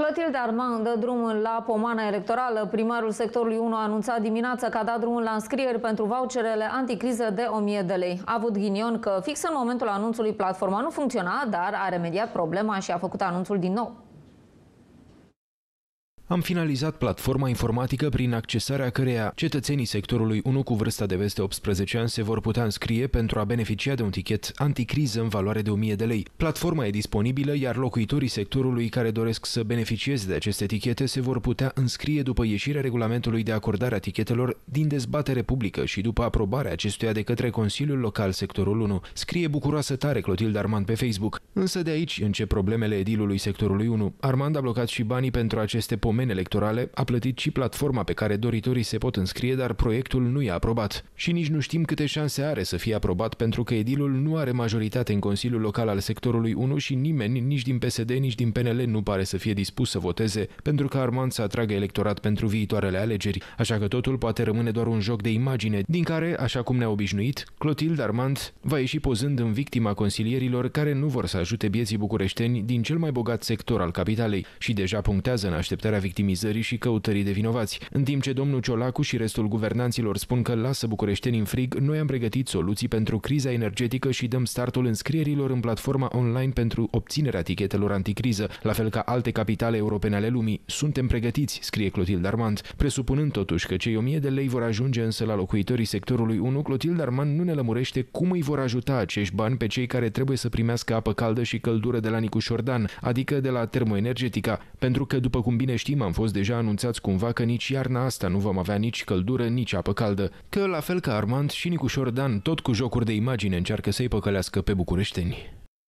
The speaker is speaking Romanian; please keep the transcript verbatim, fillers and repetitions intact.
Clotilde Armand dă drumul la pomana electorală. Primarul sectorului unu a anunțat dimineața că a dat drumul la înscrieri pentru voucherele anticriză de o mie de lei. A avut ghinion că fix în momentul anunțului platforma nu funcționa, dar a remediat problema și a făcut anunțul din nou. Am finalizat platforma informatică prin accesarea căreia cetățenii sectorului unu cu vârsta de peste optsprezece ani se vor putea înscrie pentru a beneficia de un tichet anticriză în valoare de o mie de lei. Platforma e disponibilă, iar locuitorii sectorului care doresc să beneficieze de aceste tichete se vor putea înscrie după ieșirea regulamentului de acordare a tichetelor din dezbatere publică și după aprobarea acestuia de către Consiliul Local Sectorul unu. Scrie bucuroasă tare Clotilde Armand pe Facebook. Însă de aici încep problemele edilului sectorului unu. Armand a blocat și banii pentru aceste pomeni electorale, a plătit și platforma pe care doritorii se pot înscrie, dar proiectul nu i-a aprobat. Și nici nu știm câte șanse are să fie aprobat, pentru că edilul nu are majoritate în Consiliul Local al sectorului unu și nimeni, nici din P S D, nici din P N L, nu pare să fie dispus să voteze pentru că Armand să atragă electorat pentru viitoarele alegeri. Așa că totul poate rămâne doar un joc de imagine, din care, așa cum ne-a obișnuit, Clotilde Armand va ieși pozând în victima consilierilor care nu vor să ajute bieții bucureșteni din cel mai bogat sector al capitalei și deja punctează în așteptarea victimizării și căutării de vinovați. În timp ce domnul Ciolacu și restul guvernanților spun că lasă bucureștenii în frig, noi am pregătit soluții pentru criza energetică și dăm startul înscrierilor în platforma online pentru obținerea tichetelor anticriză, la fel ca alte capitale europene ale lumii. Suntem pregătiți, scrie Clotilde Armand. Presupunând totuși că cei o mie de lei vor ajunge însă la locuitorii sectorului unu, Clotilde Armand nu ne lămurește cum îi vor ajuta acești bani pe cei care trebuie să primească apă caldă și căldură de la Nicu Șordan, adică de la Termoenergetica, pentru că, după cum bine știm, am fost deja anunțați cumva că nici iarna asta nu vom avea nici căldură, nici apă caldă. Că, la fel ca Armand, și Nicu Șordan, tot cu jocuri de imagine, încearcă să-i păcălească pe bucureșteni.